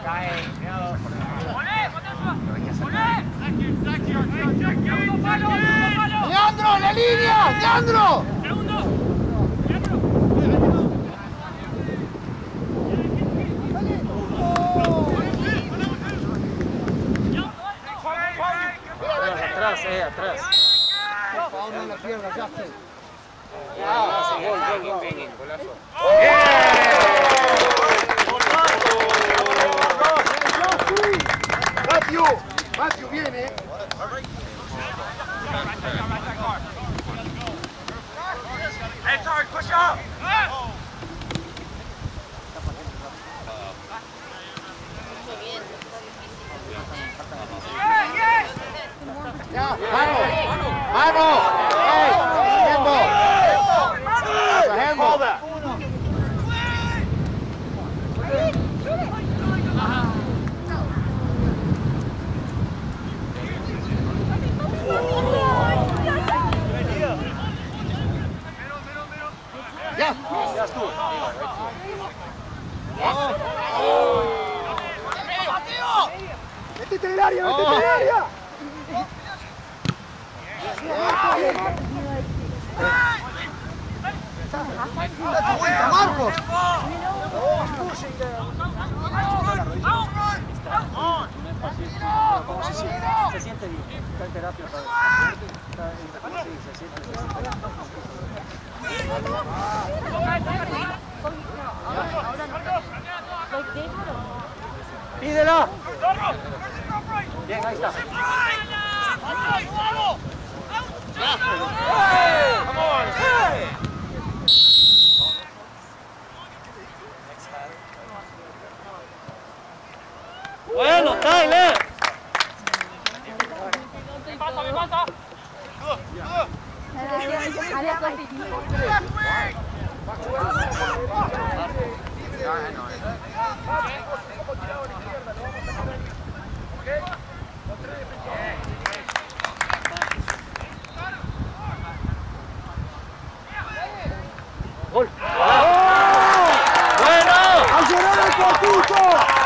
¡Leandro, la línea! ¡Leandro! Atrás. Por no la pierdas, Justin. Golazo. Matthew viene. Hey, Tarek, push up! Ya, vamos. ¡Ey! ¡Handball! Ya. Ya estuvo. ¡Métete en el área! ¡Métete en el área! ¡Marcos! Se siente bien, está en terapia para se siente bien. ¡Pídela! Bien, ahí está. Bueno, Tyler. Me pasa. ¡Gol! ¡Bueno! ¡A llorar el poquito!